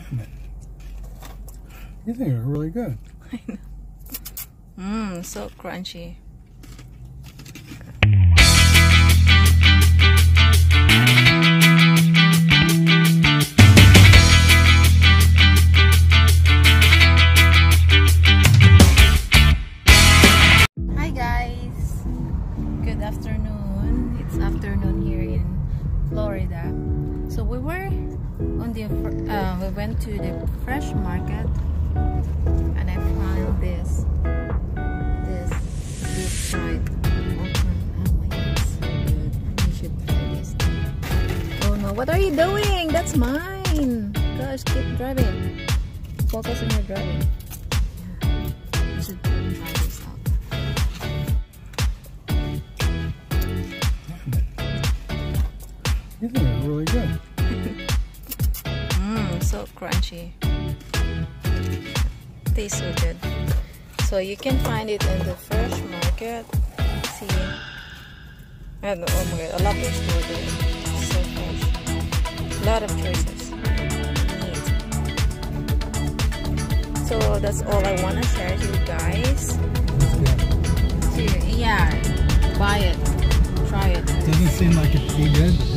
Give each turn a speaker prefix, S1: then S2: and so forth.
S1: Damn it. You think they're really good.
S2: I know. Mmm, so crunchy. Hi guys! Good afternoon. It's afternoon here in Florida. So we were on the we went to the fresh market and I found this deep fried okra. Oh my god, so good. You should try this. Oh no, what are you doing? That's mine. Gosh, keep driving. Focus on your driving. Yeah. You should try this out.
S1: Damn it. You think they're really good.
S2: Mmm, so crunchy. Tastes so good. So you can find it in the fresh market. See, and oh my god, a lot of stores there. So fresh. A lot of choices. Neat. So that's all I want to share to you guys. So, yeah, buy it. Try it.
S1: Doesn't seem like it's too good.